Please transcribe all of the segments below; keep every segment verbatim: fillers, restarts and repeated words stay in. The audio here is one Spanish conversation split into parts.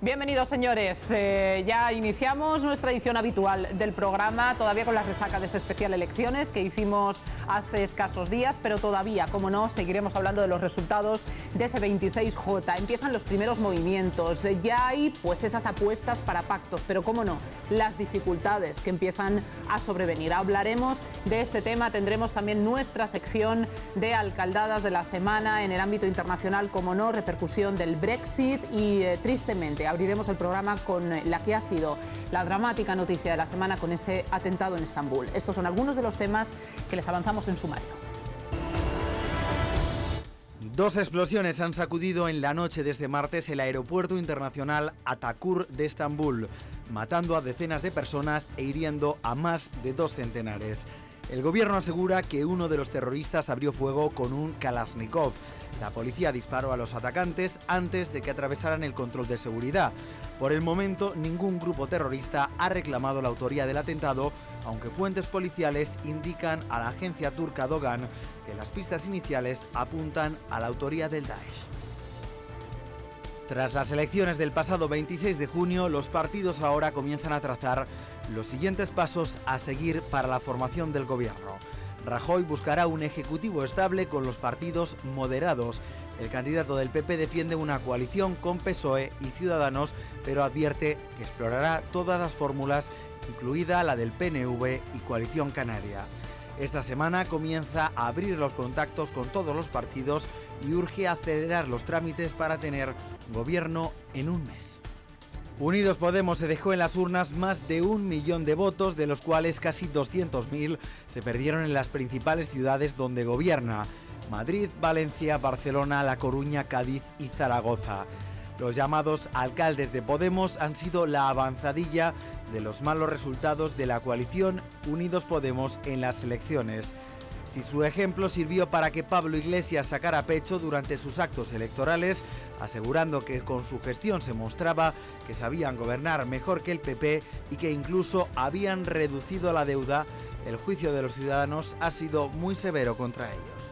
Bienvenidos, señores. Eh, ya iniciamos nuestra edición habitual del programa, todavía con la resaca de ese especial elecciones que hicimos hace escasos días, pero todavía, como no, seguiremos hablando de los resultados de ese veintiséis J. Empiezan los primeros movimientos, ya hay pues esas apuestas para pactos, pero cómo no, las dificultades que empiezan a sobrevenir. Hablaremos de este tema, tendremos también nuestra sección de alcaldadas de la semana en el ámbito internacional, como no, repercusión del Brexit y eh, tristemente abriremos el programa con la que ha sido la dramática noticia de la semana con ese atentado en Estambul. Estos son algunos de los temas que les avanzamos en sumario. Dos explosiones han sacudido en la noche de este martes el aeropuerto internacional Ataturk de Estambul, matando a decenas de personas e hiriendo a más de dos centenares. El gobierno asegura que uno de los terroristas abrió fuego con un Kalashnikov. La policía disparó a los atacantes antes de que atravesaran el control de seguridad. Por el momento, ningún grupo terrorista ha reclamado la autoría del atentado, aunque fuentes policiales indican a la agencia turca Dogan que las pistas iniciales apuntan a la autoría del Daesh. Tras las elecciones del pasado veintiséis de junio, los partidos ahora comienzan a trazar los siguientes pasos a seguir para la formación del gobierno. Rajoy buscará un ejecutivo estable con los partidos moderados. El candidato del P P defiende una coalición con P S O E y Ciudadanos, pero advierte que explorará todas las fórmulas, incluida la del P N V y Coalición Canaria. Esta semana comienza a abrir los contactos con todos los partidos y urge acelerar los trámites para tener gobierno en un mes. Unidos Podemos se dejó en las urnas más de un millón de votos, de los cuales casi doscientos mil se perdieron en las principales ciudades donde gobierna: Madrid, Valencia, Barcelona, La Coruña, Cádiz y Zaragoza. Los llamados alcaldes de Podemos han sido la avanzadilla de los malos resultados de la coalición Unidos Podemos en las elecciones. Si su ejemplo sirvió para que Pablo Iglesias sacara pecho durante sus actos electorales, asegurando que con su gestión se mostraba que sabían gobernar mejor que el P P y que incluso habían reducido la deuda, el juicio de los ciudadanos ha sido muy severo contra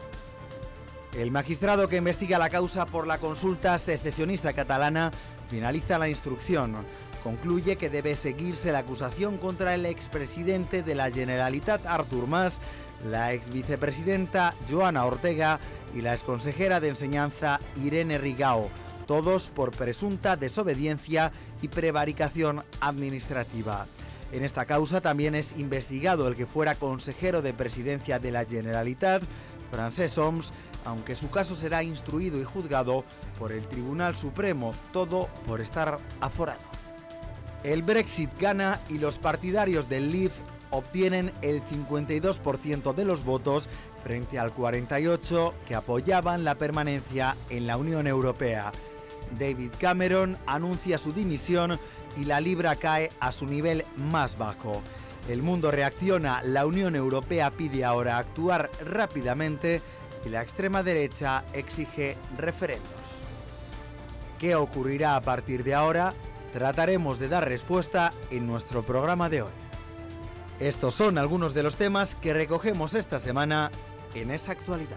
ellos. El magistrado que investiga la causa por la consulta secesionista catalana finaliza la instrucción. Concluye que debe seguirse la acusación contra el expresidente de la Generalitat Artur Mas, la exvicepresidenta Joana Ortega y la exconsejera de Enseñanza Irene Rigau, todos por presunta desobediencia y prevaricación administrativa. En esta causa también es investigado el que fuera consejero de presidencia de la Generalitat, Francesc Homs, aunque su caso será instruido y juzgado por el Tribunal Supremo, todo por estar aforado. El Brexit gana y los partidarios del Leave obtienen el cincuenta y dos por ciento de los votos frente al cuarenta y ocho por ciento que apoyaban la permanencia en la Unión Europea. David Cameron anuncia su dimisión y la libra cae a su nivel más bajo. El mundo reacciona, la Unión Europea pide ahora actuar rápidamente y la extrema derecha exige referendos. ¿Qué ocurrirá a partir de ahora? Trataremos de dar respuesta en nuestro programa de hoy. Estos son algunos de los temas que recogemos esta semana en Esa Actualidad.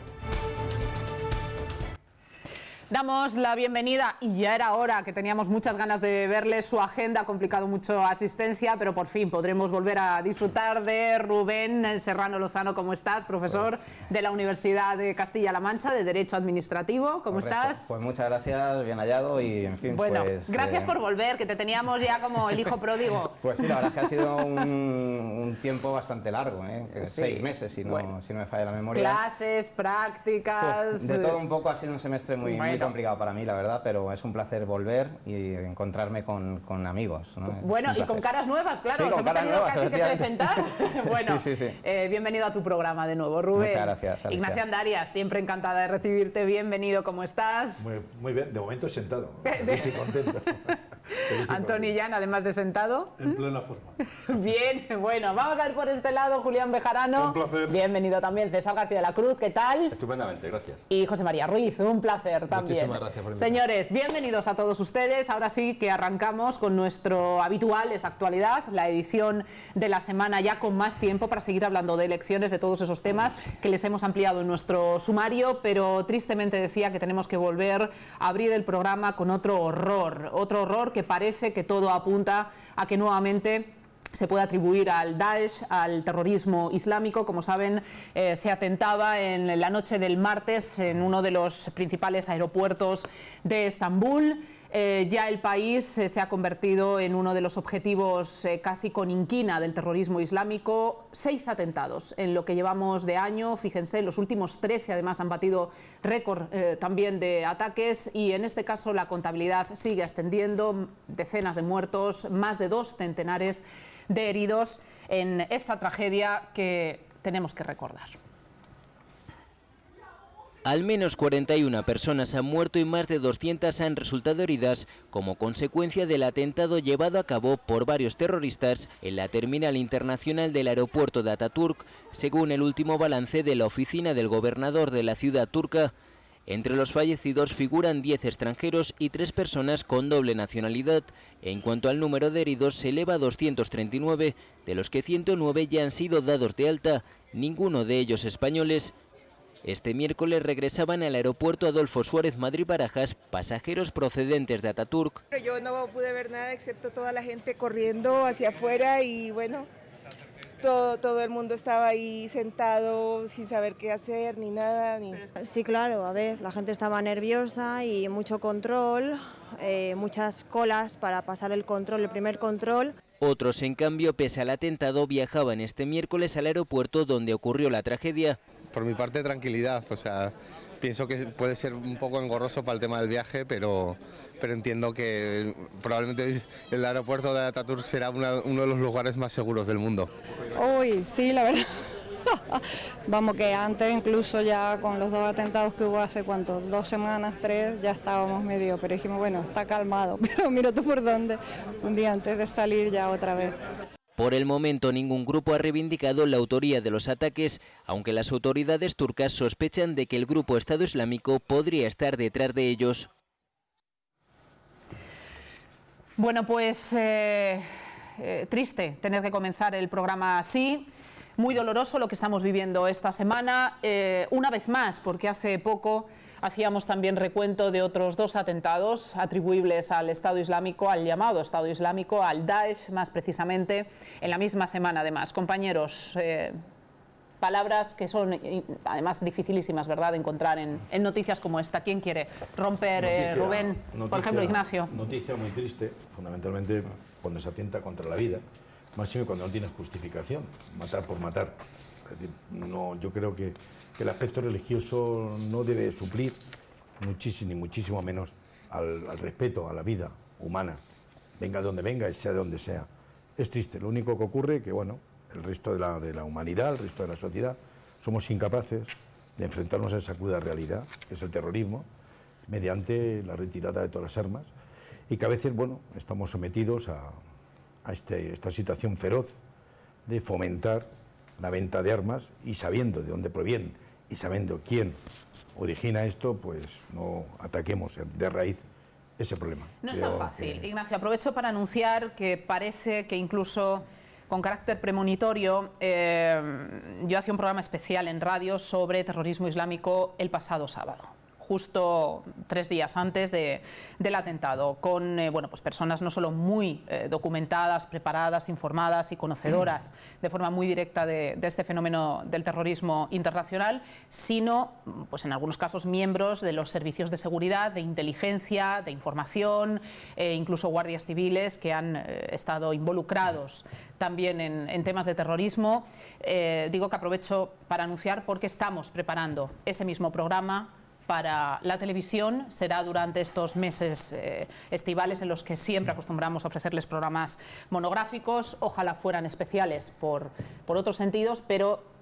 Damos la bienvenida, y ya era hora, que teníamos muchas ganas de verle. Su agenda ha complicado mucho asistencia, pero por fin podremos volver a disfrutar de Rubén Serrano Lozano. ¿Cómo estás, profesor de la Universidad de Castilla-La Mancha, de Derecho Administrativo? ¿Cómo Correcto. estás? Pues muchas gracias, bien hallado y, en fin, bueno, pues... gracias eh... por volver, que te teníamos ya como el hijo pródigo. Pues sí, la verdad es que ha sido un, un tiempo bastante largo, ¿eh? Sí. Seis meses, si no, bueno. si no me falla la memoria. Clases, prácticas... Uf, de todo un poco, ha sido un semestre muy... Bueno. muy complicado para mí, la verdad, pero es un placer volver y encontrarme con, con amigos, ¿no? Bueno, y con caras nuevas, claro, sí, nos hemos tenido nuevas, casi que presentar. Bueno, sí, sí, sí. Eh, bienvenido a tu programa de nuevo, Rubén. Muchas gracias, Alicia. Ignacia Andarias, siempre encantada de recibirte, bienvenido, ¿cómo estás? Muy, muy bien, de momento sentado, estoy contento. Antoni Jan, además de sentado. En plena forma. Bien, bueno, vamos a ver por este lado, Julián Bejarano. Un placer. Bienvenido también, César García de la Cruz, ¿qué tal? Estupendamente, gracias. Y José María Ruiz, un placer también. Muchísimas gracias por invitarme. Señores, bienvenidos a todos ustedes. Ahora sí que arrancamos con nuestro habitual Es Actualidad, la edición de la semana ya con más tiempo para seguir hablando de elecciones, de todos esos temas que les hemos ampliado en nuestro sumario, pero tristemente decía que tenemos que volver a abrir el programa con otro horror, otro horror que parece que todo apunta a que nuevamente se puede atribuir al Daesh, al terrorismo islámico. Como saben, eh, se atentaba en la noche del martes en uno de los principales aeropuertos de Estambul. Eh, ya el país eh, se ha convertido en uno de los objetivos eh, casi con inquina del terrorismo islámico. Seis atentados en lo que llevamos de año. Fíjense, los últimos trece además han batido récord eh, también de ataques, y en este caso la contabilidad sigue ascendiendo. Decenas de muertos, más de dos centenares de heridos en esta tragedia que tenemos que recordar. Al menos cuarenta y una personas han muerto y más de doscientas han resultado heridas como consecuencia del atentado llevado a cabo por varios terroristas en la terminal internacional del aeropuerto de Ataturk, según el último balance de la oficina del gobernador de la ciudad turca. Entre los fallecidos figuran diez extranjeros y tres personas con doble nacionalidad. En cuanto al número de heridos, se eleva a doscientos treinta y nueve, de los que ciento nueve ya han sido dados de alta, ninguno de ellos españoles. Este miércoles regresaban al aeropuerto Adolfo Suárez Madrid-Barajas pasajeros procedentes de Ataturk. Yo no pude ver nada excepto toda la gente corriendo hacia afuera y bueno, todo, todo el mundo estaba ahí sentado sin saber qué hacer ni nada. Ni... Sí, claro, a ver, la gente estaba nerviosa y mucho control, eh, muchas colas para pasar el control, el primer control. Otros, en cambio, pese al atentado, viajaban este miércoles al aeropuerto donde ocurrió la tragedia. Por mi parte, tranquilidad, o sea, pienso que puede ser un poco engorroso para el tema del viaje, pero, pero entiendo que probablemente el aeropuerto de Ataturk será una, uno de los lugares más seguros del mundo. Uy, sí, la verdad. Vamos, que antes incluso ya con los dos atentados que hubo hace cuánto, dos semanas, tres, ya estábamos medio, pero dijimos, bueno, está calmado, pero mira tú por dónde, un día antes de salir ya otra vez. Por el momento ningún grupo ha reivindicado la autoría de los ataques, aunque las autoridades turcas sospechan de que el grupo Estado Islámico podría estar detrás de ellos. Bueno, pues eh, eh, triste tener que comenzar el programa así. Muy doloroso lo que estamos viviendo esta semana, eh, una vez más, porque hace poco hacíamos también recuento de otros dos atentados atribuibles al Estado Islámico, al llamado Estado Islámico, al Daesh más precisamente, en la misma semana además. Compañeros, eh, palabras que son además dificilísimas, ¿verdad?, de encontrar en, en noticias como esta. ¿Quién quiere romper, noticia, eh, Rubén? Noticia, por ejemplo, Ignacio. Noticia muy triste, fundamentalmente cuando se atenta contra la vida, máximo cuando no tienes justificación, matar por matar. Es decir, no, yo creo que, que el aspecto religioso no debe suplir muchísimo, ni muchísimo menos al, al respeto a la vida humana, venga de donde venga y sea de donde sea. Es triste, lo único que ocurre es que, bueno, el resto de la, de la humanidad, el resto de la sociedad, somos incapaces de enfrentarnos a esa cruda realidad, que es el terrorismo, mediante la retirada de todas las armas, y que a veces, bueno, estamos sometidos a, a este, esta situación feroz de fomentar la venta de armas, y sabiendo de dónde provienen y sabiendo quién origina esto, pues no ataquemos de raíz ese problema. No es tan fácil. Que... Ignacio, aprovecho para anunciar que parece que incluso con carácter premonitorio, eh, yo hacía un programa especial en radio sobre terrorismo islámico el pasado sábado, justo tres días antes de, del atentado, con eh, bueno, pues personas no solo muy eh, documentadas, preparadas, informadas y conocedoras de forma muy directa de, de este fenómeno del terrorismo internacional, sino, pues en algunos casos, miembros de los servicios de seguridad, de inteligencia, de información, eh, incluso guardias civiles que han eh, estado involucrados también en, en temas de terrorismo. Eh, digo que aprovecho para anunciar porque estamos preparando ese mismo programa para la televisión. Será durante estos meses eh, estivales en los que siempre acostumbramos a ofrecerles programas monográficos, ojalá fueran especiales por, por otros sentidos, pero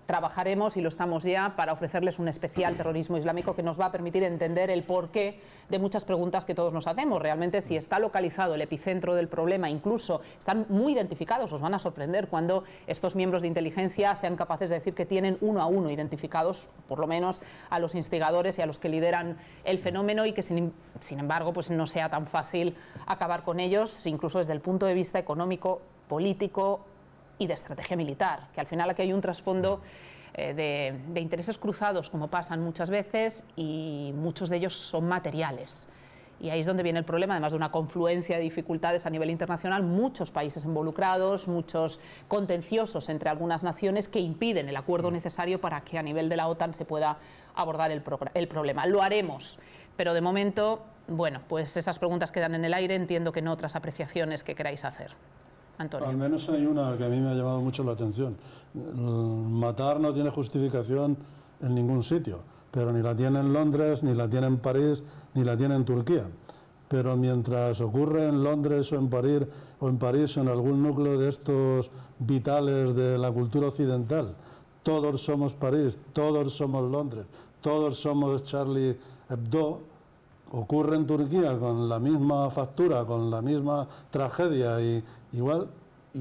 trabajaremos, y lo estamos ya, para ofrecerles un especial terrorismo islámico que nos va a permitir entender el porqué de muchas preguntas que todos nos hacemos. Realmente, si está localizado el epicentro del problema, incluso están muy identificados, os van a sorprender cuando estos miembros de inteligencia sean capaces de decir que tienen uno a uno identificados, por lo menos, a los instigadores y a los que lideran el fenómeno, y que sin, sin embargo pues no sea tan fácil acabar con ellos, incluso desde el punto de vista económico, político y de estrategia militar, que al final aquí hay un trasfondo eh, de, de intereses cruzados, como pasan muchas veces, y muchos de ellos son materiales. Y ahí es donde viene el problema, además de una confluencia de dificultades a nivel internacional, muchos países involucrados, muchos contenciosos entre algunas naciones que impiden el acuerdo necesario para que a nivel de la OTAN se pueda abordar el, el problema. Lo haremos, pero de momento, bueno, pues esas preguntas quedan en el aire, entiendo que no otras apreciaciones que queráis hacer. Antonio. Al menos hay una que a mí me ha llamado mucho la atención. Matar no tiene justificación en ningún sitio, pero ni la tiene en Londres, ni la tiene en París, ni la tiene en Turquía. Pero mientras ocurre en Londres o en París o en París o en algún núcleo de estos vitales de la cultura occidental, todos somos París, todos somos Londres, todos somos Charlie Hebdo, ocurre en Turquía con la misma factura, con la misma tragedia y igual,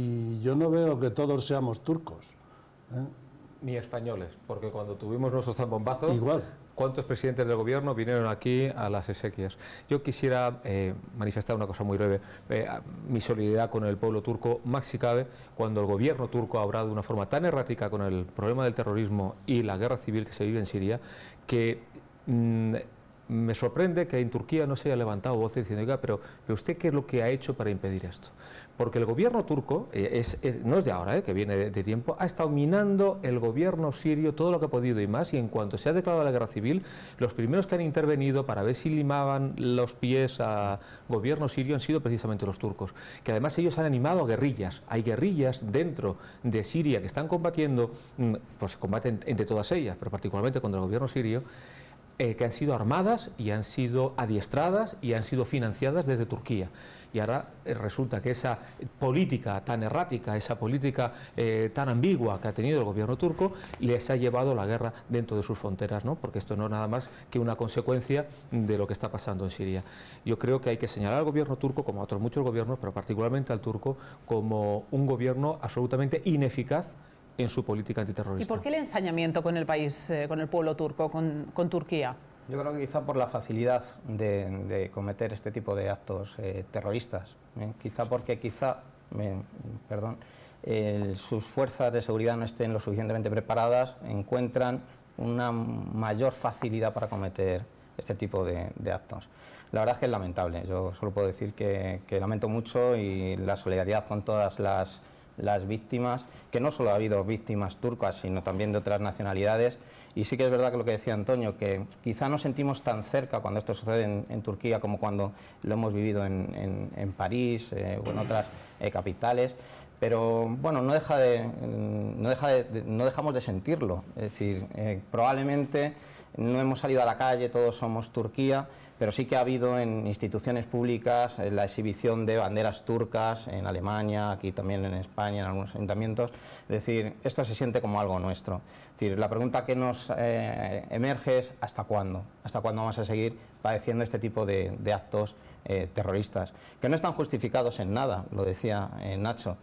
y yo no veo que todos seamos turcos, ¿eh? Ni españoles, porque cuando tuvimos nuestro zambombazo, igual. ¿Cuántos presidentes del gobierno vinieron aquí a las exequias? Yo quisiera eh, manifestar una cosa muy breve, eh, mi solidaridad con el pueblo turco, más si cabe, cuando el gobierno turco ha obrado de una forma tan errática con el problema del terrorismo y la guerra civil que se vive en Siria, que mmm, me sorprende que en Turquía no se haya levantado voz diciendo, oiga, pero, pero ¿usted qué es lo que ha hecho para impedir esto? Porque el gobierno turco, eh, es, es, no es de ahora, eh, que viene de, de tiempo, ha estado minando el gobierno sirio todo lo que ha podido y más, y en cuanto se ha declarado la guerra civil, los primeros que han intervenido para ver si limaban los pies al gobierno sirio han sido precisamente los turcos, que además ellos han animado a guerrillas. Hay guerrillas dentro de Siria que están combatiendo, pues combaten entre todas ellas, pero particularmente contra el gobierno sirio, Eh, que han sido armadas y han sido adiestradas y han sido financiadas desde Turquía. Y ahora eh, resulta que esa política tan errática, esa política eh, tan ambigua que ha tenido el gobierno turco, les ha llevado la guerra dentro de sus fronteras, ¿no? Porque esto no es nada más que una consecuencia de lo que está pasando en Siria. Yo creo que hay que señalar al gobierno turco, como a otros muchos gobiernos, pero particularmente al turco, como un gobierno absolutamente ineficaz en su política antiterrorista. ¿Y por qué el ensañamiento con el país, eh, con el pueblo turco, con, con Turquía? Yo creo que quizá por la facilidad de, de cometer este tipo de actos eh, terroristas. ¿eh? Quizá porque quizá, eh, perdón, eh, sus fuerzas de seguridad no estén lo suficientemente preparadas, encuentran una mayor facilidad para cometer este tipo de, de actos. La verdad es que es lamentable. Yo solo puedo decir que, que lamento mucho, y la solidaridad con todas las las víctimas, que no solo ha habido víctimas turcas, sino también de otras nacionalidades. Y sí que es verdad que lo que decía Antonio, que quizá nos sentimos tan cerca cuando esto sucede en, en Turquía como cuando lo hemos vivido en, en, en París eh, o en otras eh, capitales, pero bueno, no, deja de, no, deja de, de, no dejamos de sentirlo. Es decir, eh, probablemente no hemos salido a la calle, todos somos Turquía, pero sí que ha habido en instituciones públicas eh, la exhibición de banderas turcas en Alemania, aquí también en España, en algunos ayuntamientos. Es decir, esto se siente como algo nuestro. Es decir, la pregunta que nos eh, emerge es ¿hasta cuándo? ¿Hasta cuándo vamos a seguir padeciendo este tipo de, de actos eh, terroristas? Que no están justificados en nada, lo decía eh, Nacho.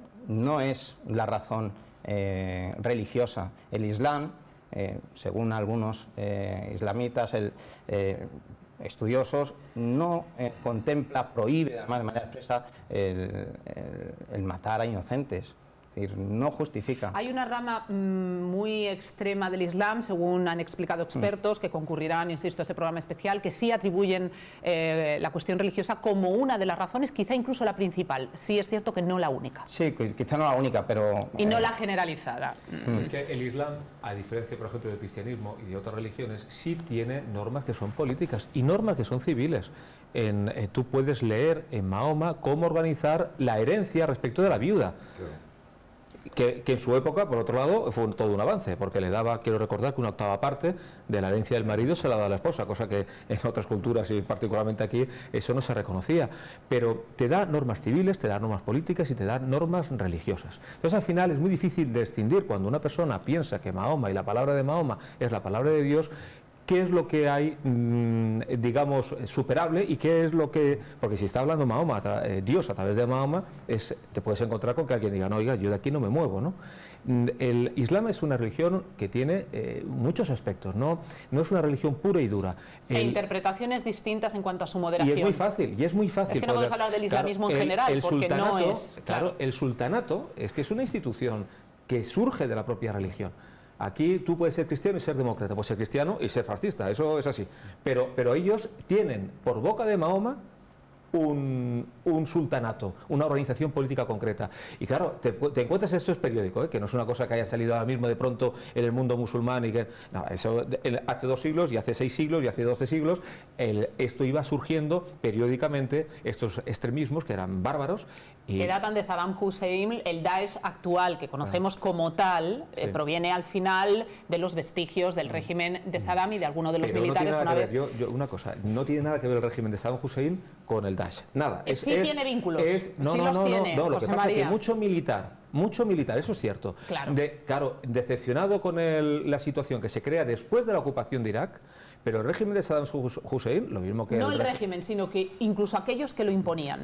No es la razón eh, religiosa. El Islam, eh, según algunos eh, islamitas, el... Eh, estudiosos, no eh, contempla, prohíbe además de manera expresa el, el, el matar a inocentes. Es decir, no justifica. Hay una rama mmm, muy extrema del Islam, según han explicado expertos mm. que concurrirán, insisto, a ese programa especial, que sí atribuyen eh, la cuestión religiosa como una de las razones, quizá incluso la principal. Sí es cierto que no la única. Sí, quizá no la única, pero... Y no eh... la generalizada. Mm. Es que el Islam, a diferencia, por ejemplo, del cristianismo y de otras religiones, sí tiene normas que son políticas y normas que son civiles. En, eh, tú puedes leer en Mahoma cómo organizar la herencia respecto de la viuda. Claro. Que, que en su época, por otro lado, fue todo un avance, porque le daba, quiero recordar, que una octava parte de la herencia del marido se la da a la esposa, cosa que en otras culturas y particularmente aquí eso no se reconocía. Pero te da normas civiles, te da normas políticas y te da normas religiosas. Entonces al final es muy difícil distinguir cuando una persona piensa que Mahoma y la palabra de Mahoma es la palabra de Dios, qué es lo que hay, mmm, digamos, superable y qué es lo que... Porque si está hablando Mahoma, eh, Dios a través de Mahoma, es, te puedes encontrar con que alguien diga, no, oiga, yo de aquí no me muevo, ¿no? El Islam es una religión que tiene eh, muchos aspectos, ¿no? No es una religión pura y dura. El, e interpretaciones distintas en cuanto a su moderación. Y es muy fácil, y es muy fácil. Es que no poder, podemos hablar del islamismo claro, en general, el, el porque sultanato, no es... Claro, claro, el sultanato es que es una institución que surge de la propia religión. Aquí tú puedes ser cristiano y ser demócrata, puedes ser cristiano y ser fascista, eso es así. Pero, pero ellos tienen, por boca de Mahoma, un, un sultanato, una organización política concreta. Y claro, te, te encuentras esto es periódico, ¿eh? Que no es una cosa que haya salido ahora mismo de pronto en el mundo musulmán y que... No, eso el, hace dos siglos y hace seis siglos y hace doce siglos el, esto iba surgiendo periódicamente, estos extremismos que eran bárbaros. Y... que datan de Saddam Hussein. El Daesh actual, que conocemos ah. como tal, sí. eh, proviene al final de los vestigios del régimen de Saddam y de alguno de los Pero militares. No tiene nada una que ver, vez... yo, yo, una cosa, no tiene nada que ver el régimen de Saddam Hussein con el Daesh, nada. Es, sí es, tiene vínculos, es, no, sí no, los no, tiene, no, no, lo José que pasa María. es que mucho militar, mucho militar, eso es cierto. Claro, de, claro decepcionado con el, la situación que se crea después de la ocupación de Irak, pero el régimen de Saddam Hussein, lo mismo que... No el, el régimen, sino que incluso aquellos que lo imponían.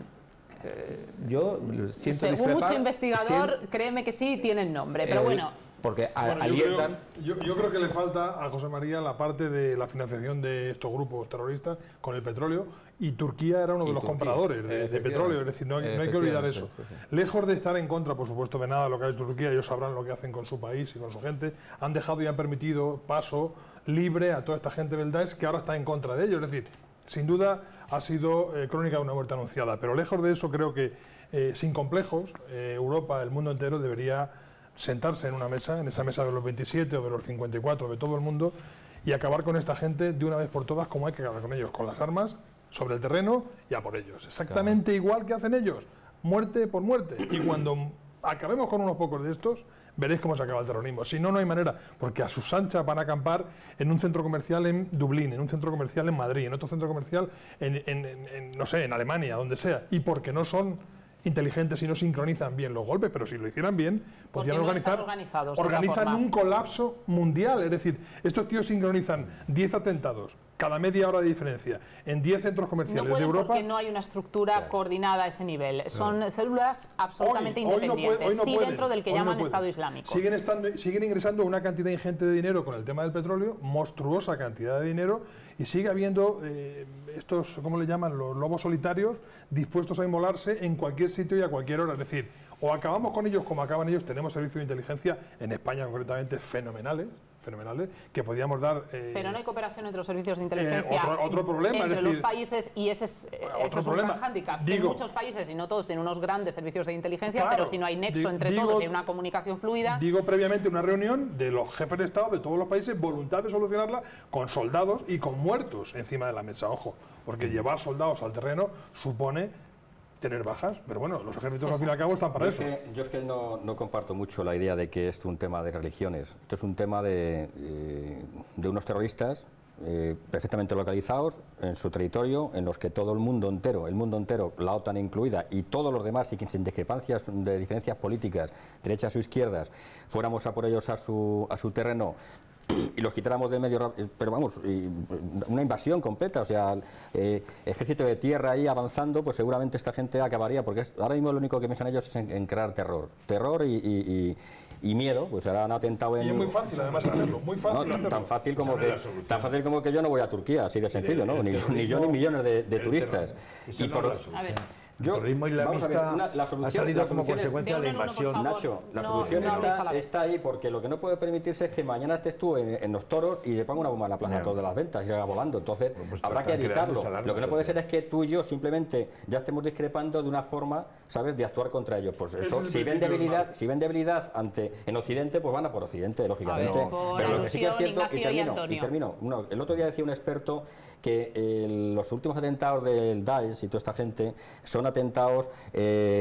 Eh, yo siento Según discrepar, mucho investigador, siento, créeme que sí tienen nombre, pero eh, bueno... Porque a, bueno, alientan... Yo, creo, yo, yo creo que le falta a José María la parte de la financiación de estos grupos terroristas con el petróleo, y Turquía era uno de los Turquía, compradores de, de petróleo, es decir, no, no hay que olvidar eso. Sí, sí. Lejos de estar en contra, por supuesto, de nada de lo que ha hecho Turquía, ellos sabrán lo que hacen con su país y con su gente, han dejado y han permitido paso libre a toda esta gente del Daesh que ahora está en contra de ellos, es decir, sin duda ha sido eh, crónica de una muerte anunciada, pero lejos de eso creo que eh, sin complejos, eh, Europa, el mundo entero debería sentarse en una mesa, en esa mesa de los veintisiete o de los cincuenta y cuatro de todo el mundo, y acabar con esta gente de una vez por todas como hay que acabar con ellos, con las armas, sobre el terreno y a por ellos. Exactamente claro. igual que hacen ellos, muerte por muerte. Y cuando acabemos con unos pocos de estos, veréis cómo se acaba el terrorismo. Si no, no hay manera, porque a sus anchas van a acampar en un centro comercial en Dublín, en un centro comercial en Madrid, en otro centro comercial en, en, en, en no sé, en Alemania, donde sea, y porque no son inteligentes y no sincronizan bien los golpes, pero si lo hicieran bien, podrían no organizar, organizan un colapso mundial, es decir, estos tíos sincronizan diez atentados cada media hora de diferencia en diez centros comerciales no pueden de Europa. Porque no hay una estructura claro. coordinada a ese nivel, son claro. células absolutamente hoy, independientes, hoy no puede, hoy no sí pueden, dentro del que llaman no Estado Islámico. Siguen, estando, siguen ingresando una cantidad ingente de dinero con el tema del petróleo, monstruosa cantidad de dinero, y sigue habiendo eh, estos, ¿cómo le llaman?, los lobos solitarios dispuestos a inmolarse en cualquier sitio y a cualquier hora. Es decir, o acabamos con ellos como acaban ellos, tenemos servicios de inteligencia, en España concretamente, fenomenales, fenomenales, que podíamos dar... Eh, pero no hay cooperación entre los servicios de inteligencia eh, otro, otro problema, entre es decir, los países, y ese es, ese es un gran hándicap. Digo, en muchos países, y no todos, tienen unos grandes servicios de inteligencia, claro, pero si no hay nexo di, entre digo, todos y una comunicación fluida... Digo previamente una reunión de los jefes de Estado de todos los países, voluntad de solucionarla con soldados y con muertos encima de la mesa, ojo, porque llevar soldados al terreno supone tener bajas, pero bueno, los ejércitos al fin y al cabo están para yo eso. Es que, yo es que no, no comparto mucho la idea de que esto es un tema de religiones. Esto es un tema de, eh, de unos terroristas eh, perfectamente localizados en su territorio, en los que todo el mundo entero, el mundo entero, la OTAN incluida, y todos los demás, y sin discrepancias de diferencias políticas, derechas o izquierdas, fuéramos a por ellos a su, a su terreno y los quitáramos de medio, pero vamos, una invasión completa, o sea, eh, ejército de tierra ahí avanzando, pues seguramente esta gente acabaría, porque es, ahora mismo lo único que piensan ellos es en, en crear terror, terror y, y, y, y miedo, pues ahora han atentado en... Y es muy fácil además hacerlo, muy fácil no, hacerlo. Tan fácil como que tan fácil como que yo no voy a Turquía, así de sencillo, ¿no? Ni, ni yo ni millones de, de turistas. Y por otro... Yo, el terrorismo islamista ver, una, la solución, ha salido la como consecuencia de la invasión. Uno, Nacho, la no, solución no, está, no está ahí, porque lo que no puede permitirse es que mañana estés tú en, en los toros y le ponga una bomba en la plaza a todas las ventas y se haga volando. Entonces pues habrá que evitarlo. Lo que no puede ser es que tú y yo simplemente ya estemos discrepando de una forma, ¿sabes?, de actuar contra ellos. Pues eso, es si ven debilidad, si ven debilidad ante en Occidente, pues van a por Occidente, lógicamente. Ver, no. Pero lo que sí que es cierto, y termino, y termino uno, el otro día decía un experto que eh, los últimos atentados del Daesh y toda esta gente son atentados eh,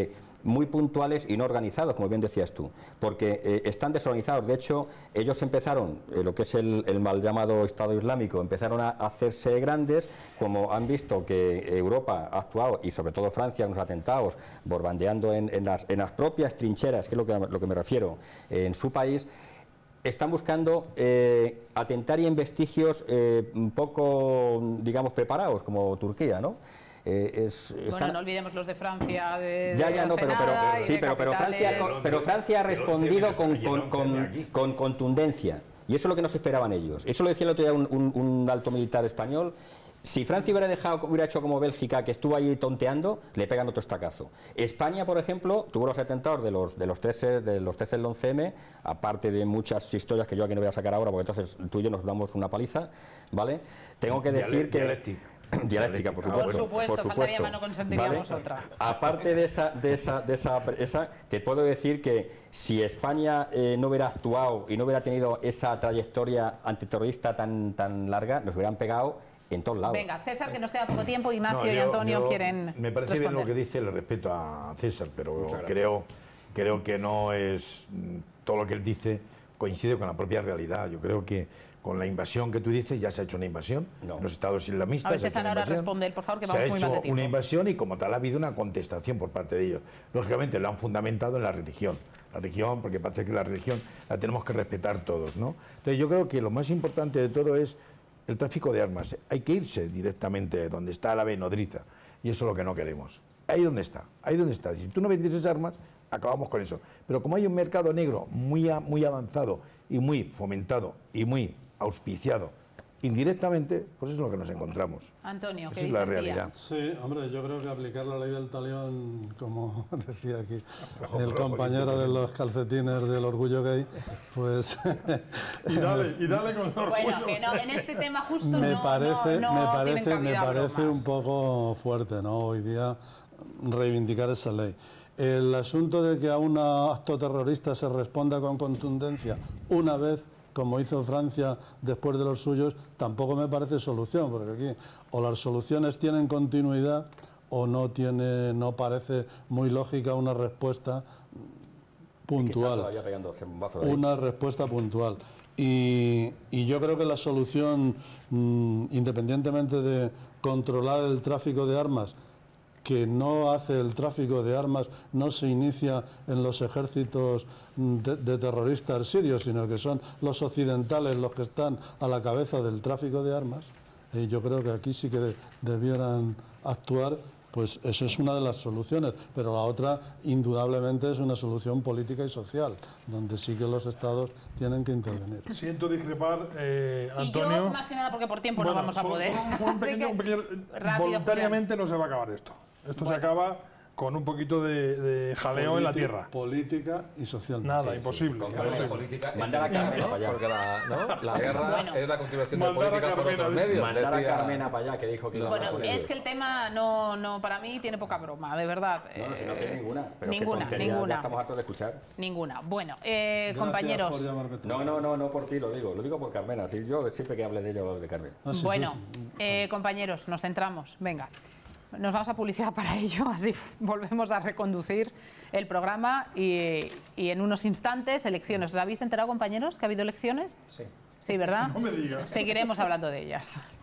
muy puntuales y no organizados, como bien decías tú, porque eh, están desorganizados. De hecho, ellos empezaron, eh, lo que es el, el mal llamado Estado Islámico, empezaron a hacerse grandes, como han visto que Europa ha actuado, y sobre todo Francia, unos atentados, borbandeando en, en, las, en las propias trincheras, que es lo que, lo que me refiero, eh, en su país. Están buscando eh, atentar y en vestigios eh, un poco, digamos, preparados, como Turquía, ¿no? Eh, es, bueno, están... no olvidemos los de Francia. De, ya, de ya, no, pero, pero, sí, pero, pero, Francia, pero Francia ha respondido con, con, con, con contundencia. Y eso es lo que no se esperaban ellos. Eso lo decía el otro día un, un, un alto militar español. Si Francia hubiera dejado, hubiera hecho como Bélgica, que estuvo ahí tonteando, le pegan otro estacazo. España, por ejemplo, tuvo los atentados de los de los trece de los trece del once eme, aparte de muchas historias que yo aquí no voy a sacar ahora, porque entonces tú y yo nos damos una paliza, ¿vale? Tengo que decir que dialéctica. Dialéctica, por supuesto. Por supuesto, por supuesto, faltaría más, no consentiríamos ¿vale? otra. Aparte de esa, de esa, de esa, esa, te puedo decir que si España eh, no hubiera actuado y no hubiera tenido esa trayectoria antiterrorista tan, tan larga, nos hubieran pegado en todos lados. Venga, César, que nos queda poco tiempo, Ignacio no, yo, y Antonio yo, quieren Me parece responder. bien lo que dice, le respeto a César, pero creo, creo que no es todo lo que él dice coincide con la propia realidad. Yo creo que con la invasión que tú dices ya se ha hecho una invasión. No. Los estados islamistas. A ver, César, ahora responde, por favor, que vamos muy mal de tiempo. Se ha hecho una invasión y como tal ha habido una contestación por parte de ellos. Lógicamente lo han fundamentado en la religión. La religión, porque parece que la religión la tenemos que respetar todos, ¿no? Entonces yo creo que lo más importante de todo es el tráfico de armas. Hay que irse directamente donde está la ave nodriza. Y eso es lo que no queremos. Ahí donde está, ahí donde está. Si tú no vendieses armas, acabamos con eso. Pero como hay un mercado negro muy, muy avanzado y muy fomentado y muy auspiciado indirectamente, pues eso es lo que nos encontramos. Antonio, ¿qué Esa es la realidad. Sí, hombre, yo creo que aplicar la ley del talión, como decía aquí el compañero de los calcetines del orgullo gay, pues... y dale, y dale con el orgullo. Bueno, que no, en este tema justo me no, parece, no, no me parece, me parece bromas. un poco fuerte, ¿no? Hoy día reivindicar esa ley. El asunto de que a un acto terrorista se responda con contundencia una vez, como hizo Francia después de los suyos, tampoco me parece solución, porque aquí o las soluciones tienen continuidad o no tiene, no parece muy lógica una respuesta puntual. Una respuesta puntual. Y, y yo creo que la solución, mmm, independientemente de controlar el tráfico de armas, que no hace el tráfico de armas, no se inicia en los ejércitos de, de terroristas sirios, sino que son los occidentales los que están a la cabeza del tráfico de armas. Y yo creo que aquí sí que de, debieran actuar, pues eso es una de las soluciones, pero la otra indudablemente es una solución política y social, donde sí que los estados tienen que intervenir. Siento discrepar, eh, Antonio. Y yo, más que nada porque por tiempo bueno, no vamos a solo, poder. Solo un pequeño, un pequeño, rápido, voluntariamente Julián. No se va a acabar esto. Esto bueno. se acaba con un poquito de, de jaleo Política, en la tierra. Política y social. Nada, sí, imposible. Sí, sí. imposible. Política, mandar a Carmena para allá. Porque la, ¿no? la guerra bueno. es la continuación de mandar política por otros medios. Mandar decía... a Carmena para allá, que dijo que bueno, iba a es que el tema no, no, para mí tiene poca broma, de verdad. No, no, si no tiene ninguna. Pero ninguna, qué ninguna. Ya estamos hartos de escuchar. Ninguna. Bueno, eh, compañeros. No, no, no, no por ti, lo digo. Lo digo por Carmena. Si yo siempre que hable de ello, de Carmena. Ah, sí, bueno, pues, eh, compañeros, nos centramos. Venga. Nos vamos a publicidad para ello, así volvemos a reconducir el programa y, y en unos instantes, elecciones. ¿Os habéis enterado, compañeros, que ha habido elecciones? Sí. Sí, ¿verdad? No me digas. Seguiremos hablando de ellas.